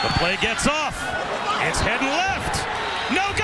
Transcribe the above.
The play gets off. It's heading left. No good.